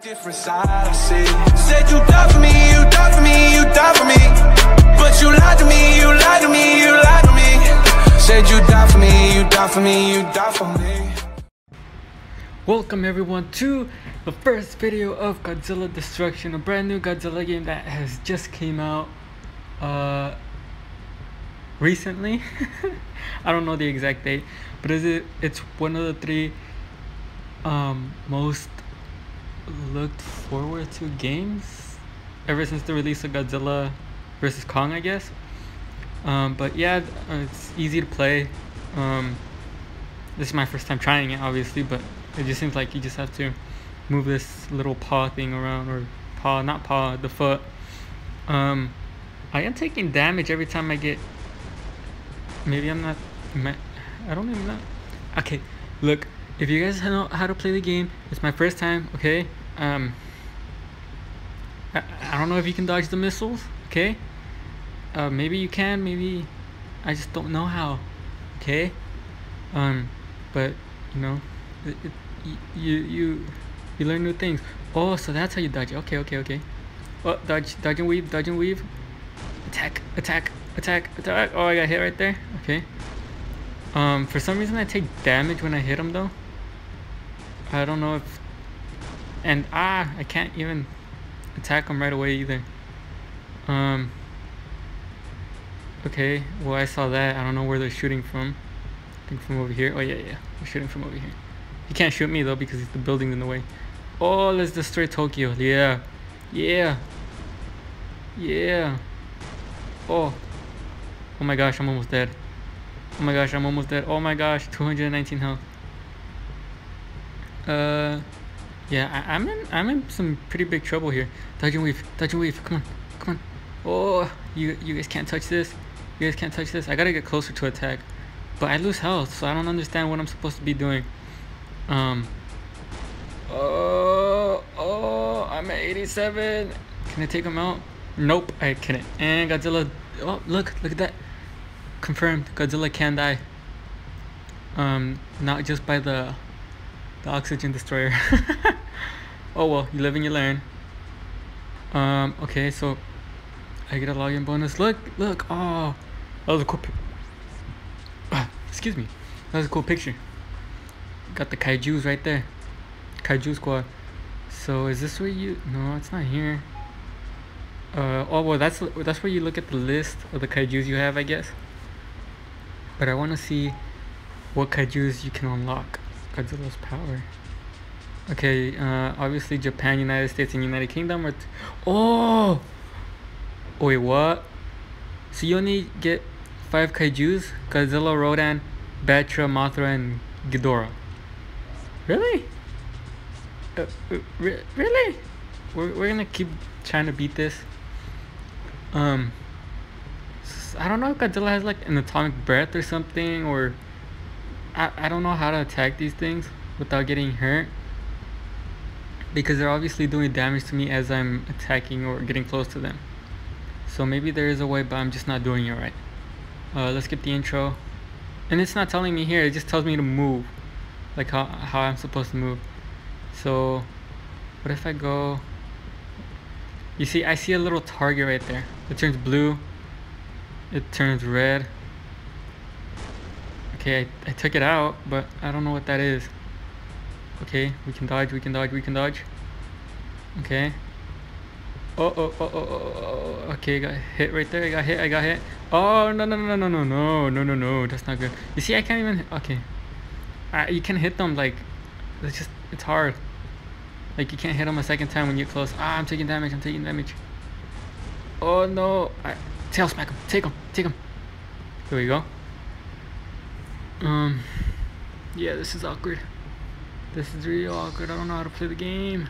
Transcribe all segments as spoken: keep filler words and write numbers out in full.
Different side, I see. Said you die for me, you die for me, you die for me. But you lied to me, you lied to me, you lied to me. Said you die for me, you die for me, you die for me. Welcome everyone to the first video of Godzilla Destruction, a brand new Godzilla game that has just came out uh recently. I don't know the exact date, but is it it's one of the three um most looked forward to games ever since the release of Godzilla versus Kong, I guess. Um, but yeah, it's easy to play. Um, this is my first time trying it, obviously, but it just seems like you just have to move this little paw thing around, or paw, not paw, the foot. Um, I am taking damage every time I get. Maybe I'm not. I don't even know. Okay, look. If you guys know how to play the game, it's my first time, okay? Um, I, I don't know if you can dodge the missiles, okay? Uh, maybe you can, maybe I just don't know how, okay? Um, but you know, it, it, you you you learn new things. Oh, so that's how you dodge. Okay, okay, okay. Oh, dodge, dodge and weave, dodge and weave. Attack, attack, attack, attack. Oh, I got hit right there. Okay. Um, for some reason I take damage when I hit him though. I don't know if, and ah, I can't even attack them right away either. Um. Okay, well I saw that. I don't know where they're shooting from. I think from over here. Oh yeah, yeah, they're shooting from over here. He can't shoot me though because the building's in the way. Oh, let's destroy Tokyo. Yeah, yeah, yeah. Oh, oh my gosh, I'm almost dead. Oh my gosh, I'm almost dead. Oh my gosh, two hundred nineteen health. Uh, yeah, I, I'm in. I'm in some pretty big trouble here. Dodge and weave, dodge and weave. Come on, come on. Oh, you you guys can't touch this. You guys can't touch this. I gotta get closer to attack, but I lose health, so I don't understand what I'm supposed to be doing. Um. Oh, oh, I'm at eighty-seven. Can I take him out? Nope, I couldn't. And Godzilla. Oh, look, look at that. Confirmed. Godzilla can die. Um, not just by the. The oxygen destroyer. Oh well, you live and you learn. Um, okay, so I get a login bonus. Look, look, oh, that was a cool pic- ah, excuse me. That was a cool picture. Got the Kaijus right there. Kaiju squad. So is this where you, no, it's not here. Uh, oh well, that's that's where you look at the list of the Kaijus you have, I guess. But I wanna see what Kaijus you can unlock. Godzilla's power. Okay, uh, obviously Japan, United States, and United Kingdom are. T oh! oh! Wait, what? So you only get five Kaijus? Godzilla, Rodan, Batra, Mothra, and Ghidorah. Really? Uh, uh, re really? We're, we're gonna keep trying to beat this. Um, I don't know if Godzilla has like an atomic breath or something, or I, I don't know how to attack these things without getting hurt, because they're obviously doing damage to me as I'm attacking or getting close to them. So maybe there is a way, but I'm just not doing it right. Uh, let's get the intro. And it's not telling me here, it just tells me to move, like how, how I'm supposed to move. So what if I go, you see, I see a little target right there. It turns blue, it turns red. Okay, I, I took it out, but I don't know what that is. Okay, we can dodge, we can dodge, we can dodge. Okay. Oh, oh, oh, oh, oh, oh. Okay, I got hit right there. I got hit, I got hit. Oh, no, no, no, no, no, no, no, no, no. That's not good. You see, I can't even, okay. Uh, you can hit them, like, it's just, it's hard. Like, you can't hit them a second time when you're close. Ah, I'm taking damage, I'm taking damage. Oh, no. I, tail smack him, take him, take him. Here we go. Um, yeah, this is awkward. This is really awkward. I don't know how to play the game.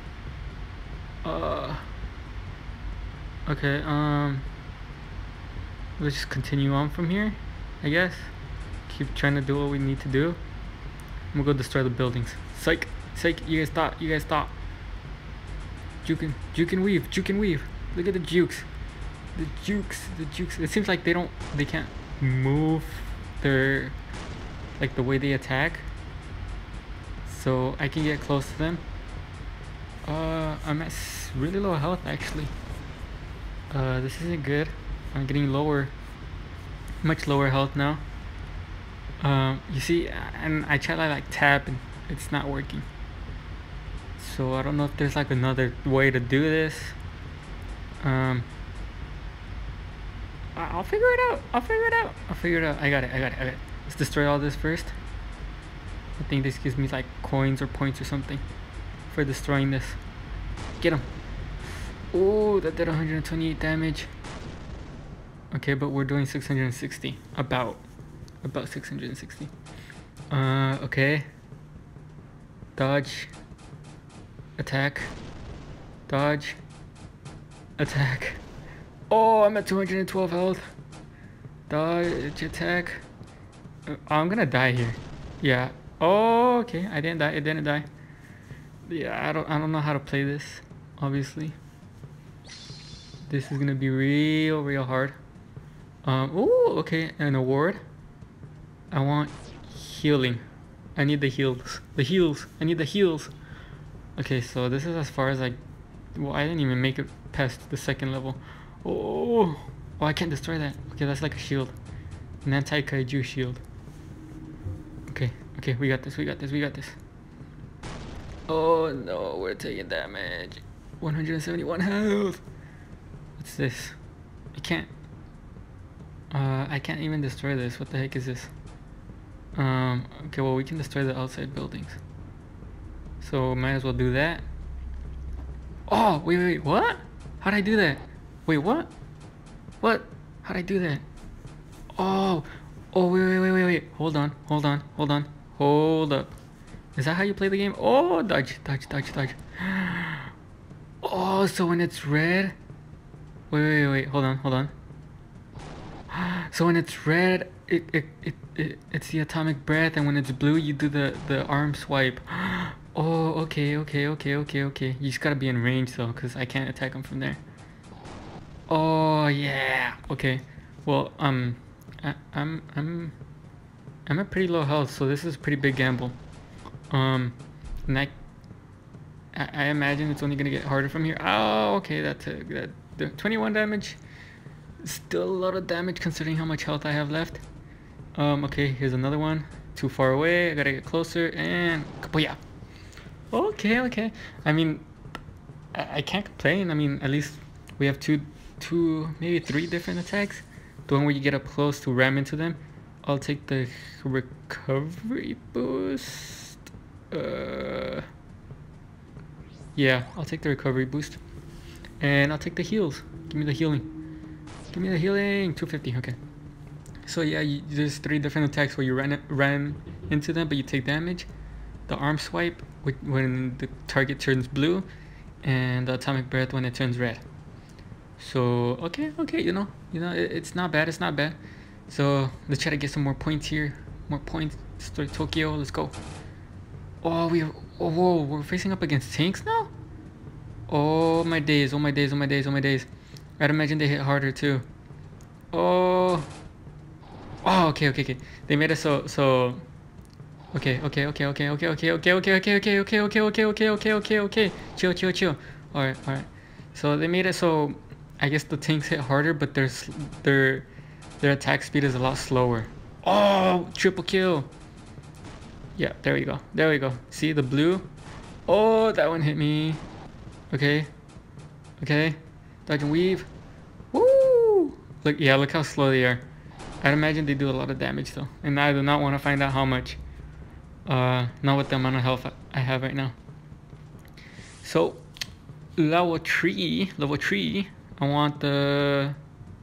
Uh, okay, um, let's just continue on from here, I guess. Keep trying to do what we need to do. I'm gonna go destroy the buildings. Psych, psych, you guys stop, you guys stop. Juke and, juke and weave, juke and weave. Look at the jukes. The jukes, the jukes. It seems like they don't, they can't move their, like the way they attack, so I can get close to them. Uh, I'm at s- really low health actually. Uh, this isn't good. I'm getting lower, much lower health now. Um, you see, and I try to like tap and it's not working. So I don't know if there's like another way to do this. Um, I- I'll figure it out. I'll figure it out. I'll figure it out. I got it. I got it. I got it. Let's destroy all this first. I think this gives me like coins or points or something for destroying this. Get him. Oh, that did one hundred twenty-eight damage. Okay, but we're doing six hundred sixty. About. About six hundred sixty. Uh, okay. Dodge. Attack. Dodge. Attack. Oh, I'm at two hundred twelve health. Dodge. Attack. Uh, I'm gonna die here. Yeah. Oh, okay. I didn't die. It didn't die. Yeah, I don't. I don't know how to play this. Obviously. This is gonna be real, real hard. Um. Oh, okay. An award. I want healing. I need the heals. The heals. I need the heals. Okay, so this is as far as I. Well, I didn't even make it past the second level. Oh, oh, I can't destroy that. Okay, that's like a shield, an anti-kaiju shield. Okay, okay, we got this. We got this. We got this. Oh no, we're taking damage. one hundred seventy-one health. What's this? I can't. Uh, I can't even destroy this. What the heck is this? Um, okay, well, we can destroy the outside buildings. So, might as well do that. Oh, wait, wait, wait, what? How'd I do that? Wait, what? What? How'd I do that? Oh, oh, wait, wait, wait, wait, wait. Hold on, hold on, hold on. Hold up. Is that how you play the game? Oh, dodge, dodge, dodge, dodge. Oh, so when it's red... Wait, wait, wait, hold on, hold on. So when it's red, it, it, it, it it's the atomic breath, and when it's blue, you do the, the arm swipe. Oh, okay, okay, okay, okay, okay. You just gotta be in range though, because I can't attack him from there. Oh, yeah. Okay. Well, um, I, I'm, I'm, I'm at pretty low health, so this is a pretty big gamble. Um, and I, I, I imagine it's only gonna get harder from here. Oh, okay, that's a, that, the twenty-one damage. Still a lot of damage considering how much health I have left. Um, okay, here's another one. Too far away. I gotta get closer and kapoya. Okay, okay. I mean, I, I can't complain. I mean, at least we have two, two, maybe three different attacks. The one where you get up close to ram into them. I'll take the recovery boost. Uh, yeah, I'll take the recovery boost, and I'll take the heals. Give me the healing. Give me the healing. two fifty. Okay. So yeah, you, there's three different attacks where you ran ran into them, but you take damage. The arm swipe when the target turns blue, and the atomic breath when it turns red. So okay, okay, you know, you know, it, it's not bad. It's not bad. So let's try to get some more points here. More points. Destroy Tokyo. Let's go. Oh, we. Oh, whoa, we're facing up against tanks now. Oh my days. Oh my days. Oh my days. Oh my days. I'd imagine they hit harder too. Oh. Oh, okay, okay, okay. They made it so so. Okay, okay, okay, okay, okay, okay, okay, okay, okay, okay, okay, okay, okay, okay, okay, okay, okay. Chill, chill, chill. All right, all right. So they made it so, I guess the tanks hit harder, but their their their attack speed is a lot slower. Oh, triple kill. Yeah, there we go. There we go. See the blue? Oh, that one hit me. Okay. Okay. Dodge and weave. Woo! Look, yeah, look how slow they are. I'd imagine they do a lot of damage though, and I do not want to find out how much. Uh, not with the amount of health I have right now. So, level three, level three. I want the.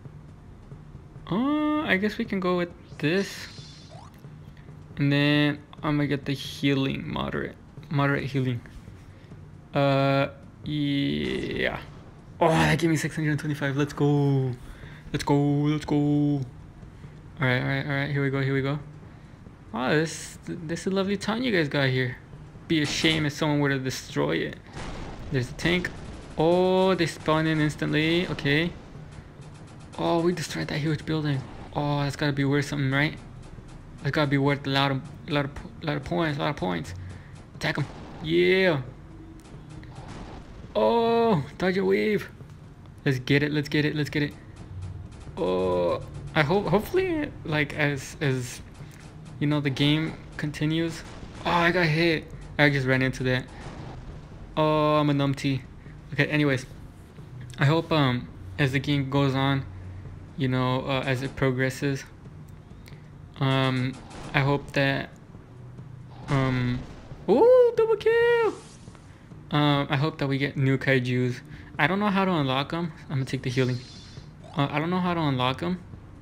Uh, I guess we can go with this, and then I'm gonna get the healing, moderate, moderate healing. Uh, yeah. Oh, that gave me six hundred twenty-five. Let's go. Let's go. Let's go. All right, all right, all right. Here we go. Here we go. Oh, this this is a lovely town you guys got here. Be a shame if someone were to destroy it. There's a tank. Oh, they spawn in instantly. Okay. Oh, we destroyed that huge building. Oh, that's gotta be worth something, right? That's gotta be worth a lot of, a lot of, a lot of points, a lot of points. Attack them. Yeah. Oh, dodge a weave. Let's get it. Let's get it. Let's get it. Oh, I hope. Hopefully, like as as you know, the game continues. Oh, I got hit. I just ran into that. Oh, I'm a numpty. Okay. Anyways, I hope um as the game goes on, you know, uh, as it progresses, um, I hope that um, ooh, double kill. Um, I hope that we get new Kaijus. I don't know how to unlock them. I'm gonna take the healing. Uh, I don't know how to unlock them.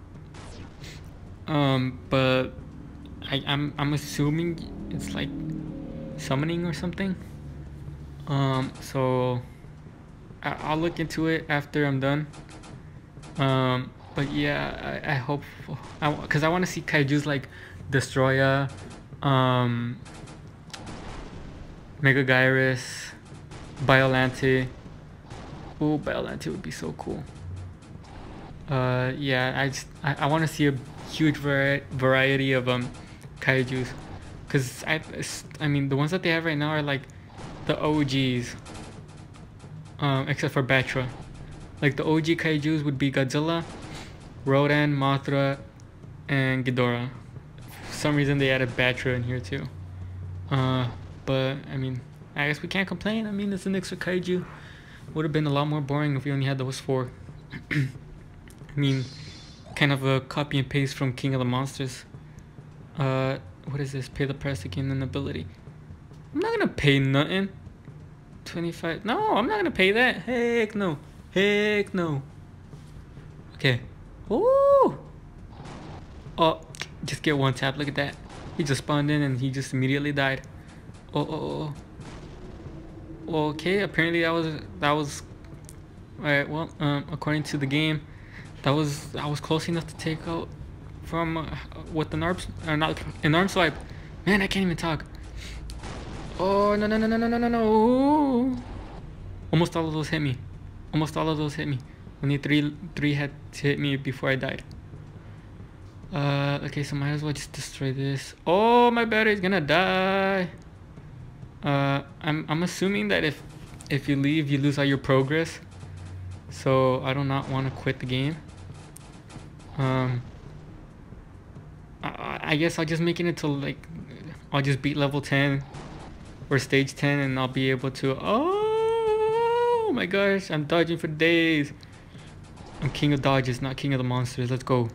Um, but I, I'm I'm assuming it's like summoning or something. Um, so I, I'll look into it after I'm done. Um, but yeah, I, I hope, I, cause I want to see Kaijus like Destroya, um, Mega Gyrus, Biolante. Ooh, Biolante would be so cool. Uh, yeah, I just I, I want to see a huge vari variety of um Kaijus, cause I I mean the ones that they have right now are like the O Gs, um, except for Batra. Like the O G Kaijus would be Godzilla, Rodan, Mothra, and Ghidorah. For some reason they added Batra in here too. Uh, but I mean, I guess we can't complain. I mean, it's an extra Kaiju. Would have been a lot more boring if we only had those four. I mean, kind of a copy and paste from King of the Monsters. Uh, what is this? Pay the price to gain an ability. I'm not gonna pay nothing. twenty-five. No, I'm not gonna pay that. Heck no. Heck no. Okay. Ooh. Oh, just get one tap. Look at that. He just spawned in and he just immediately died. Oh, oh, oh. Okay. Apparently that was that was. All right. Well, um, according to the game, that was I was close enough to take out from uh, with an arm or not an arm swipe. Man, I can't even talk. Oh no no no no no no no no! Almost all of those hit me. Almost all of those hit me. Only three three had to hit me before I died. Uh, okay, so might as well just destroy this. Oh, my battery's gonna die. Uh, I'm I'm assuming that if if you leave, you lose all your progress. So I do not want to quit the game. Um, I, I guess I'll just make it until like I'll just beat level ten or stage ten, and I'll be able to. Oh my gosh, I'm dodging for days. I'm king of dodges, not king of the monsters. Let's go.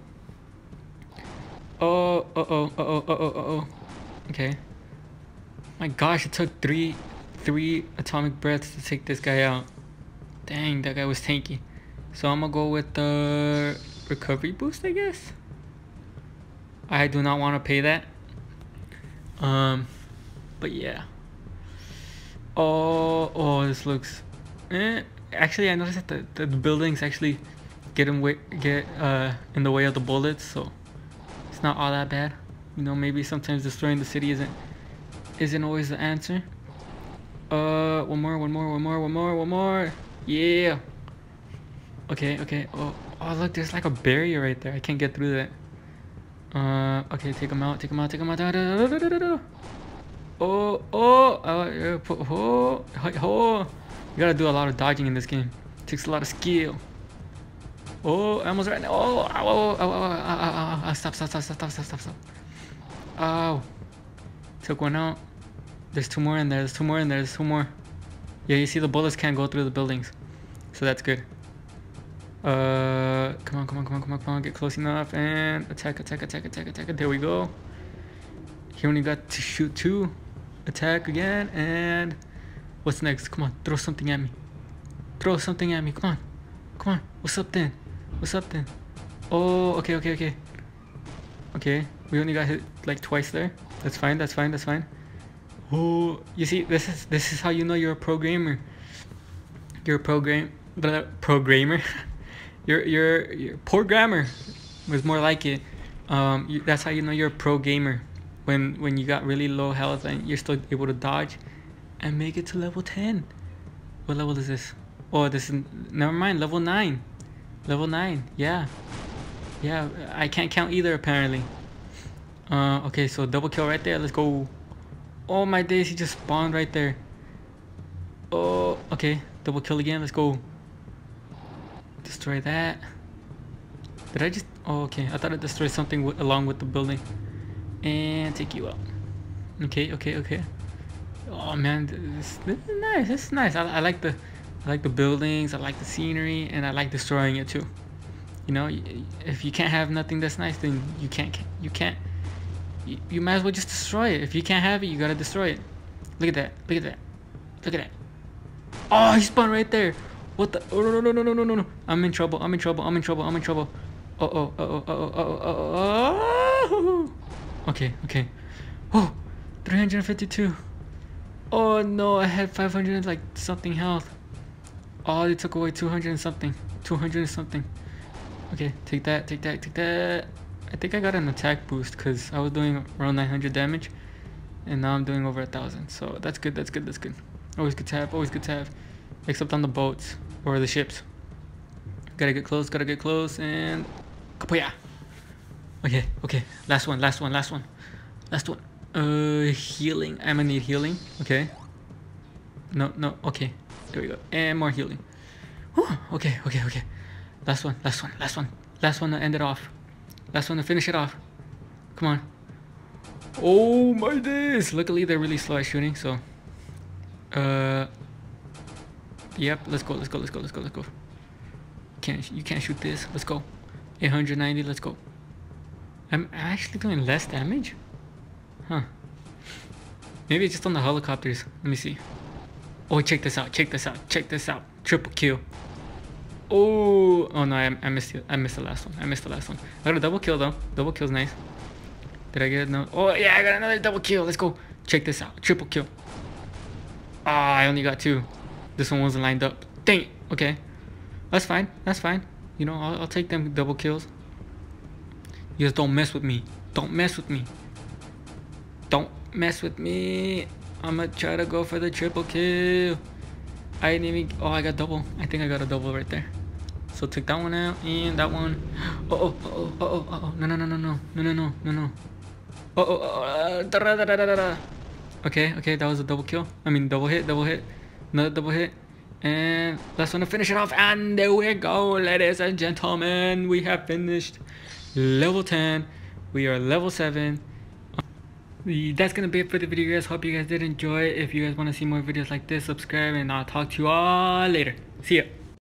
Oh, uh oh, uh oh, uh oh, uh oh. Okay. My gosh, it took three, three atomic breaths to take this guy out. Dang, that guy was tanky. So I'm gonna go with the recovery boost, I guess. I do not want to pay that. Um, but yeah. Oh, oh, this looks. Eh. Actually, I noticed that the, the buildings actually get in way, get uh in the way of the bullets, so it's not all that bad. You know, maybe sometimes destroying the city isn't isn't always the answer. Uh, one more, one more, one more, one more, one more. Yeah. Okay, okay. Oh, oh, look, there's like a barrier right there. I can't get through that. Uh, okay, take him out, take him out, take him out. Da, da, da, da, da, da, da. Oh, oh, uh, oh, oh, oh. You gotta do a lot of dodging in this game. It takes a lot of skill. Oh, I almost ran. Oh, ow, ow, ow, ow, ow, ow, stop, stop, stop, stop, stop, stop, stop. Oh, took one out. There's two more in there. There's two more in there. There's two more. Yeah, you see the bullets can't go through the buildings, so that's good. Uh, come on, come on, come on, come on, come on. Get close enough and attack, attack, attack, attack, attack. There we go. He only got to shoot two. Attack again, and what's next? Come on, throw something at me. Throw something at me. Come on, come on. What's up then? What's up then? Oh, okay, okay, okay. Okay, we only got hit like twice there. That's fine. That's fine. That's fine. Oh, you see, this is this is how you know you're a pro gamer. You're a program, blah, programmer. you're you're you're poor grammar was more like it. Um, you, that's how you know you're a pro gamer. When when you got really low health and you're still able to dodge and make it to level ten. What level is this? Oh, this is never mind. Level nine. Level nine. Yeah. Yeah. I can't count either apparently. Uh. Okay. So double kill right there. Let's go. Oh my days, he just spawned right there. Oh, okay. Double kill again. Let's go. Destroy that. Did I just... Oh, okay. I thought it destroyed something w along with the building. And take you out. Okay, okay, okay. Oh man, this, this is nice. This is nice. I, I like the, I like the buildings. I like the scenery, and I like destroying it too. You know, if you can't have nothing that's nice, then you can't. You can't. You, you might as well just destroy it. If you can't have it, you gotta destroy it. Look at that. Look at that. Look at that. Oh, he spawned right there. What the? Oh no no no no no no no! I'm in trouble. I'm in trouble. I'm in trouble. I'm in trouble. Uh oh. Uh oh. Uh oh. Uh oh. Uh oh. Okay. Okay. Oh, three hundred fifty-two. Oh no, I had five hundred like something health. Oh, they took away two hundred and something. two hundred and something. Okay, take that. Take that. Take that. I think I got an attack boost because I was doing around nine hundred damage, and now I'm doing over a thousand. So that's good. That's good. That's good. Always good to have. Always good to have. Except on the boats or the ships. Gotta get close. Gotta get close and kapoya. Okay. Okay. Last one. Last one. Last one. Last one. Uh, healing. I'm gonna need healing. Okay. No. No. Okay. There we go. And more healing. Whew. Okay. Okay. Okay. Last one. Last one. Last one. Last one to end it off. Last one to finish it off. Come on. Oh my days. Luckily they're really slow at shooting, so uh yep, let's go, let's go, let's go, let's go, let's go. Can't you can't shoot this. Let's go. eight hundred ninety, let's go. I'm actually doing less damage? Huh. Maybe it's just on the helicopters. Let me see. Oh, check this out, check this out, check this out. Triple kill. Oh, oh no, I, I missed it. I missed the last one. I missed the last one. I got a double kill though. Double kill's nice. Did I get no? Oh yeah, I got another double kill. Let's go. Check this out. Triple kill. Ah, oh, I only got two. This one wasn't lined up. Dang it. Okay, that's fine. That's fine. You know, I'll, I'll take them double kills. You just don't mess with me. Don't mess with me. Don't mess with me. I'm gonna try to go for the triple kill. I didn't even. Oh, I got double. I think I got a double right there. So take that one out and that one. Oh oh oh oh oh oh oh no no no no no no no no no no. Oh oh oh. Uh, da, da, da, da, da, da. Okay okay, that was a double kill. I mean double hit, double hit, another double hit, and last one to finish it off. And there we go, ladies and gentlemen. We have finished level ten. We are level seven. That's gonna be it for the video, guys. Hope you guys did enjoy. If you guys want to see more videos like this, subscribe, and I'll talk to you all later. See ya.